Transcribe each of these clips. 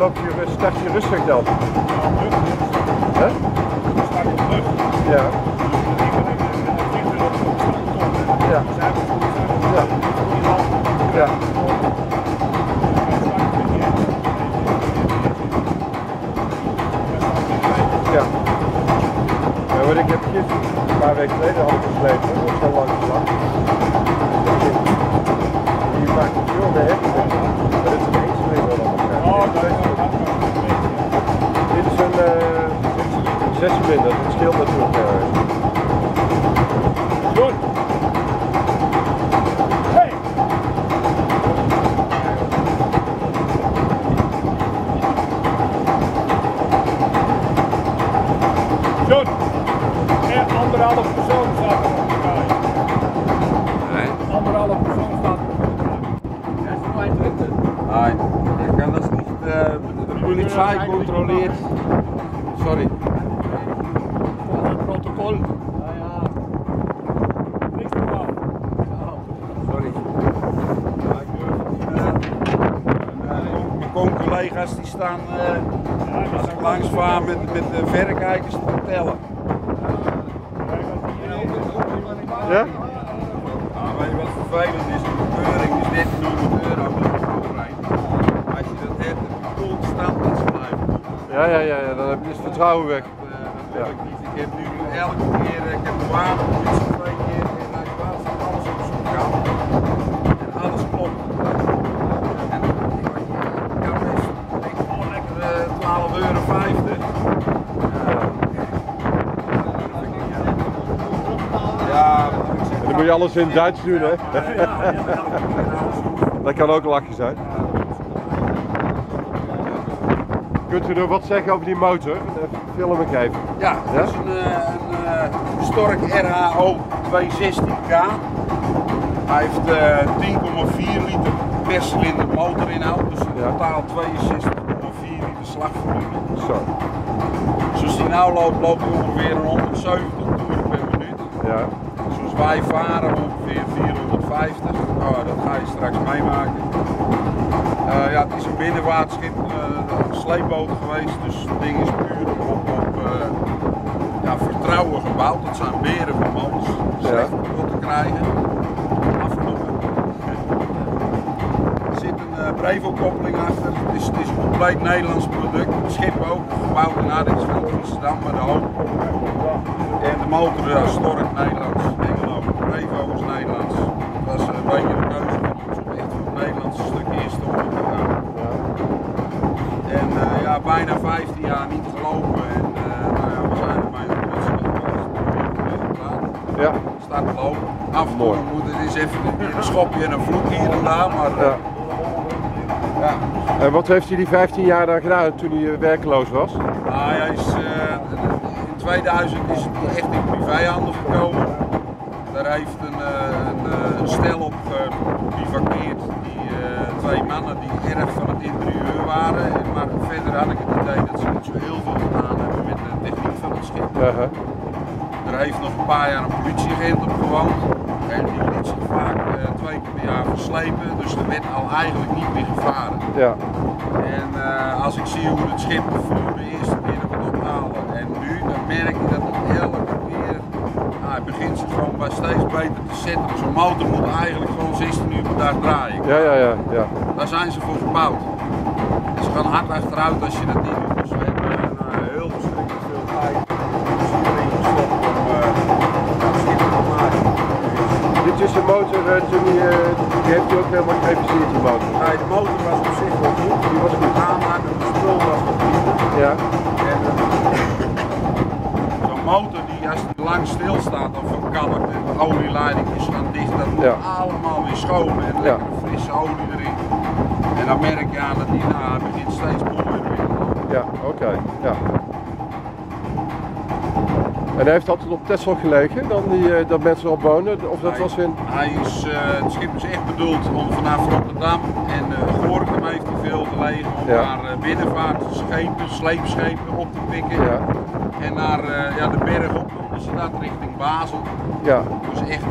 loopt je, start je rustig dan? Hè? Start op lucht. Ja. Ja. Ja. Ja. Ja. Ja, wat ik heb gisteren, een paar weken geleden al geslepen, dat is zo lang geslacht. Die maakt het veel meer hekken. Dat is een eenslinger dan elkaar. Dit is een 6-cilinder, dat scheelt natuurlijk. Goed. Hey. Goed. En 1,5 persoon staat er op de kaai. Nee. 1,5 persoon staat er op de kaai. Ja, is het mijn Twitter? Nee, ik kan dat niet. De politie controleert. Sorry. Protocol. Ja, ja. Niks normaal. Sorry. Ja, ik durf het niet. Mijn con-collega's die staan als ik langs vaar met de verrekijkers te vertellen. Ja? Nou, weet je wat vervelend is? Een bekeuring is €1300 dat je doorrijdt. Als je dat hebt, heb je constant dat ze blijven doen. Ja, dan heb je dus vertrouwen weg. Dat wil ik niet. Ik heb nu elke keer, ik heb de waterpolitie 2 keer in Rijkswaterstaat alles op zoek gehad. En alles klopt. En ik kan best, ik gewoon lekker €12,50. Ja, En dan moet je alles in Duits doen, hè? Dat kan ook lachen zijn. Kunt u nog wat zeggen over die motor? Film ik even. ja, dat is een Stork RHO 216K. Hij heeft 10,4 liter per cilinder motorinhoud, dus in totaal 62,4 liter slagvolume. Zo. Zoals die nou loopt, loopt hij ongeveer 170 toeren per minuut. Ja. Zoals wij varen ongeveer 450. Oh, dat ga je straks meemaken. Ja, het is een binnenwaterschip, een sleepboot geweest, dus het ding is puur op vertrouwen gebouwd. Het zijn beren van motors, slecht kapot te krijgen. Afkloppen. Er zit een Brevo-koppeling achter. Het is een compleet Nederlands product. Het schip ook, gebouwd in Hardingsveld, Amsterdam, maar de hoop. En de motor is Stork Nederlands, Engelo. Brevo is Nederlands. Dat was een beetje de keuze van ons om echt voor het Nederlandse stuk eerst te gaan. En ja, bijna 15 jaar niet gelopen. En we zijn er bijna Ja. staat te lopen. Af en toe moet het eens even een schopje en een vloek hier en daar, maar Ja. ja. En wat heeft hij die 15 jaar dan gedaan toen hij werkloos was? Hij is, in 2000 is het echt in privéhanden gekomen. Daar heeft een stel op bivakkeerd, die 2 mannen die erg van het interieur waren. Maar verder had ik het idee dat ze niet zo heel veel gedaan hebben met de techniek van het schip. Er heeft nog een paar jaar een politieagent op gewoond. En die liet zich vaak 2 keer per jaar verslepen, dus er werd al eigenlijk niet meer gevaren. Ja. En als ik zie hoe het schip voor de eerste keer het ophalen en nu, dan merk je dat het elke keer, het begint zich gewoon bij steeds beter te zetten. Zo'n motor moet eigenlijk gewoon 16 uur per dag draaien. Ja. Daar zijn ze voor gebouwd. En ze gaan hard achteruit als je dat niet doet. Dus we hebben heel verschrikkelijk veel tijd erin gestopt om het schip te maken. Dit is een motor, die heeft u ook helemaal gereviseerd, die motor. Nee, de motor was op zich wel goed. Die was goed aanmaken, de spul was wat minder. Ja. En zo'n motor die als die lang stilstaat of verkalkt en de olieleidingjes gaan dicht, dat moet allemaal weer schoon en lekker frisse olie erin. En dan merk je aan dat die begint steeds mooier weer te lopen. Ja, oké. Ja. En hij heeft altijd op Texel gelegen, dan dat mensen erop wonen? Of dat was in... Het schip is echt bedoeld om vanaf Rotterdam en Gorinchem heeft hij veel gelegen om naar binnenvaartschepen, sleepschepen op te pikken. Ja. En naar de berg op, dus dat richting Basel. Ja. Dus echt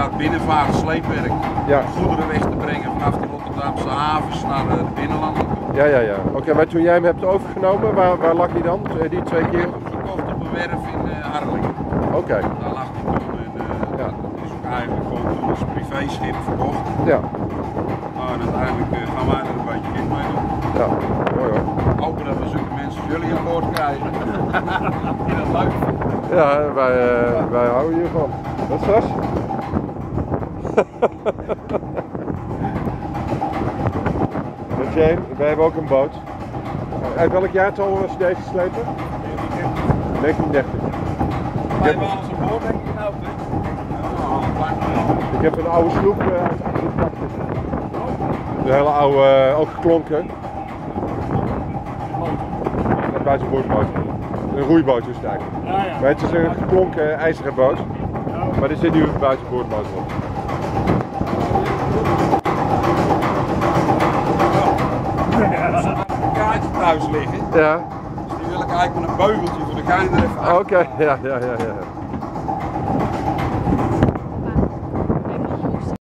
binnenvaart, sleepwerk. Ja. Goederen weg te brengen vanaf de Rotterdamse havens naar de binnenlanden toe. Ja. Oké, maar toen jij hem hebt overgenomen, waar lag hij dan? Die 2 Ik keer? heb hem gekocht op een werf in Harlingen. Oké. Daar lag hij toen en dat is ook eigenlijk gewoon toen als privéschip verkocht. Ja. Maar uiteindelijk gaan wij er een beetje in mee doen. Ja, mooi hoor. Hopen dat we zulke mensen als jullie aan boord krijgen. Die dat leuk vinden. Ja, wij houden hiervan. Wat straks? Jane, wij hebben ook een boot. Uit welk jaartal was deze slepen? 1930. Wij hebben alles aan boord, denk ik nou. Ik heb een oude sloep uit 88. Een hele oude, ook geklonken. Een buitenboordboot. Een roeiboot is het eigenlijk. Ja. Maar het is een geklonken ijzeren boot. Maar er zit nu een buitenboordmotor op. Een kaartje thuis liggen. Ja. Dus die wil ik eigenlijk met een beugeltje voor de gein er even uit. Oké, ja.